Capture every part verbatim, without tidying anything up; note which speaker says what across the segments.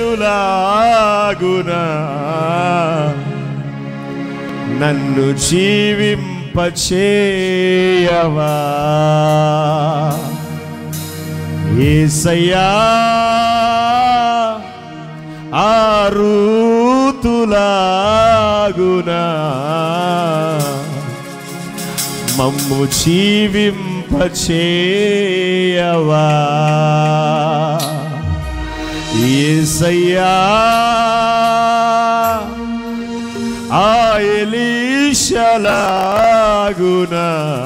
Speaker 1: ఏలులాగునా నన్ను జీవింపచేయవా యేసయ్యా ఆ ఋతులాగునా మమ్ము జీవింపచేయవా యేసయ్యా ఆ ఎలీషాలాగునా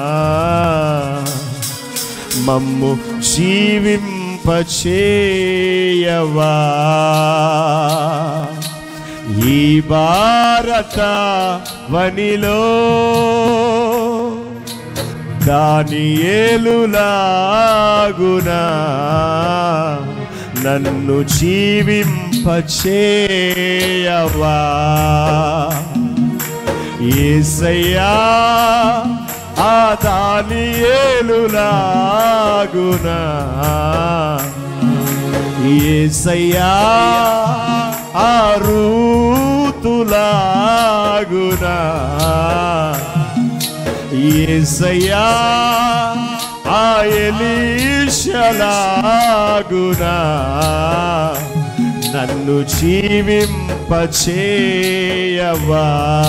Speaker 1: మమ్ము జీవింపచేయవా ఈ భారత వనిలో దానియేలులాగునా నన్ను జీవింపచేయవా యేసయ్యా ఆ దానియేలులాగునా యేసయ్యా ఆ ఋతులాగునా యేసయ్యా ఆ ఎలీషాలాగునా నన్ను జీవింపచేయవా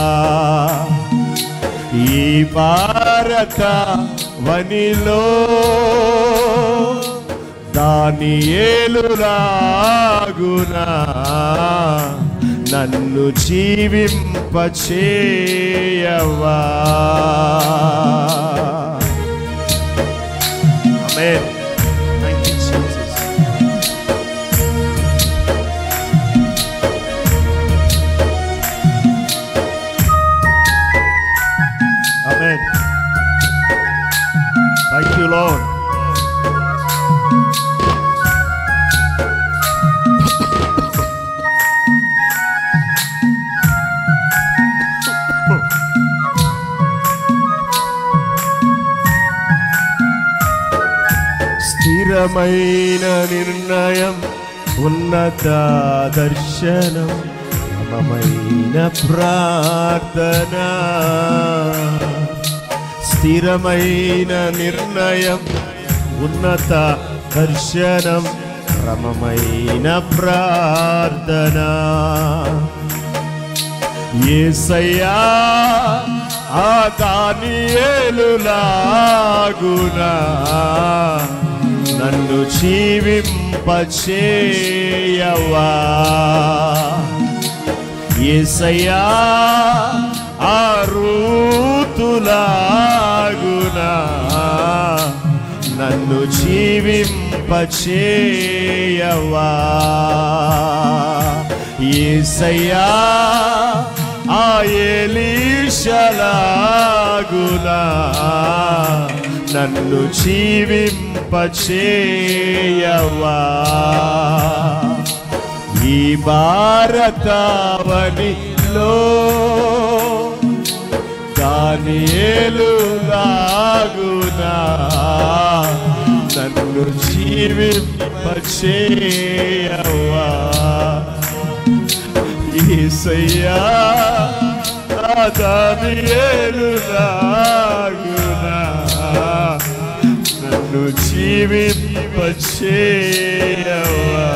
Speaker 1: ఈ భారత వనిలో దానియేలులాగునా నన్ను జీవింపచేయవా ఆమేన్. Thank you Jesus. ఆమేన్. Thank you lord. స్థిరమైన నిర్ణయం ఉన్నత దర్శనం సమమైన ప్రార్థన స్థిరమైన నిర్ణయం ఉన్నత దర్శనం క్రమమైన ప్రార్థన యేసయ్యా ఆ దానియేలులాగునా నన్ను జీవింపచేయవా యేసయ్యా ఆ ఋతులాగునా నన్ను జీవింపచేయవా యేసయ్యా ఆ ఎలీషాలాగునా నన్ను జీవింపచేయవా ఈ భారతవనిలో దానియేలులాగునా నన్ను జీవింపచేయవా యేసయ్యా ఆ దానియేలులాగునా నన్ను జీవింపచేయవా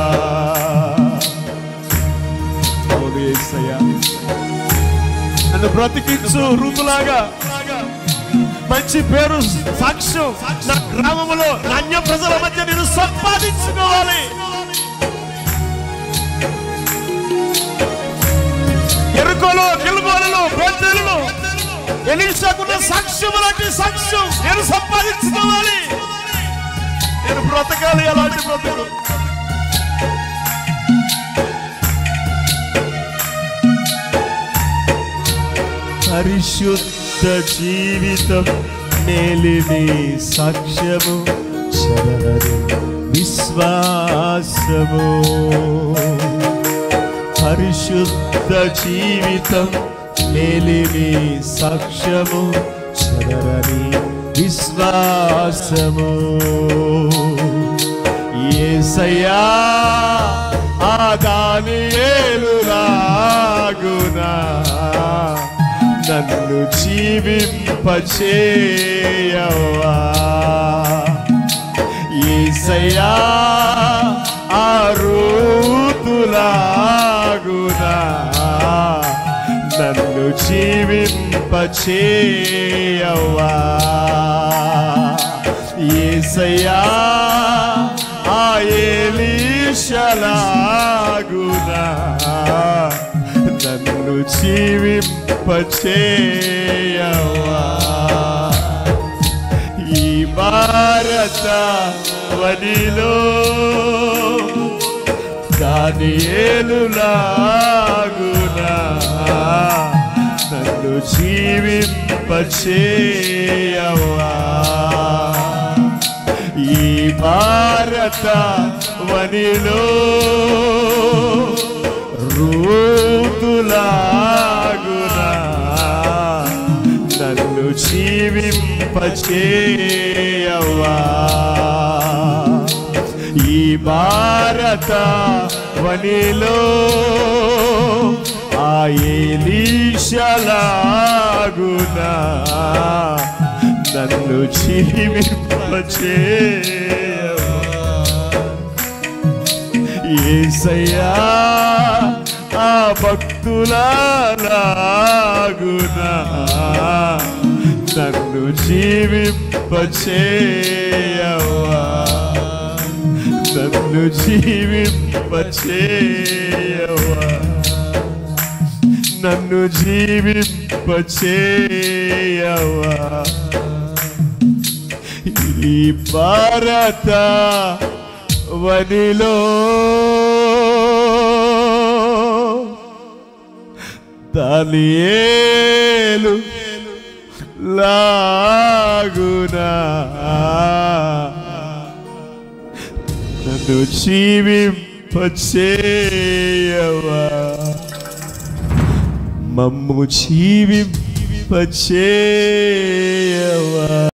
Speaker 1: యేసయ్యా నన్ను బ్రతికించు ఋతులాగా మంచి పేరు సాక్ష్యం నా గ్రామంలో అన్య ప్రజల మధ్య నేను సంపాదించుకోవాలి ఎరుకోలో గిల్గోలలో బేతేలులో ఎలీషాకున్న సాక్ష్యం లాంటి సాక్ష్యం నేను సంపాదించుకోవాలి నేను బ్రతకాలి అలాంటి బ్రతుకు పరిశుద్ధ జీవితం మేలిని సాక్ష్యము చదరని విశ్వాసము పరిశుద్ధ జీవితం మేలిని సాక్ష్యము చదరని విశ్వాసము యేసయ్యా ఆ దానియేలులాగునా నన్ను జీవింపచేయవా యేసయ్యా ఆ రూతులాగునా నన్ను జీవింపచేయవా యేసయ్యా ఆ ఎలీషాలాగునా నన్ను జీవింపచేయవా ఈ భారత వనిలో దానియేలులాగునా నన్ను జీవింపచేయవా ఈ భారత వనిలో రూతులాగునా నన్ను జీవింపచేయవా ఈ భారత వనిలో ఆ ఎలీషాలాగునా నన్ను జీవింపచేయవా యేసయ్యా ఆ భక్తులాగునా నన్ను జీవింపచేయవా నన్ను జీవింపచేయవా నన్ను జీవింపచేయవా ఈ భారత వనిలో దానియేలు లాగునా నన్ను జీవింపచేయవా మమ్ము జీవింపచేయవా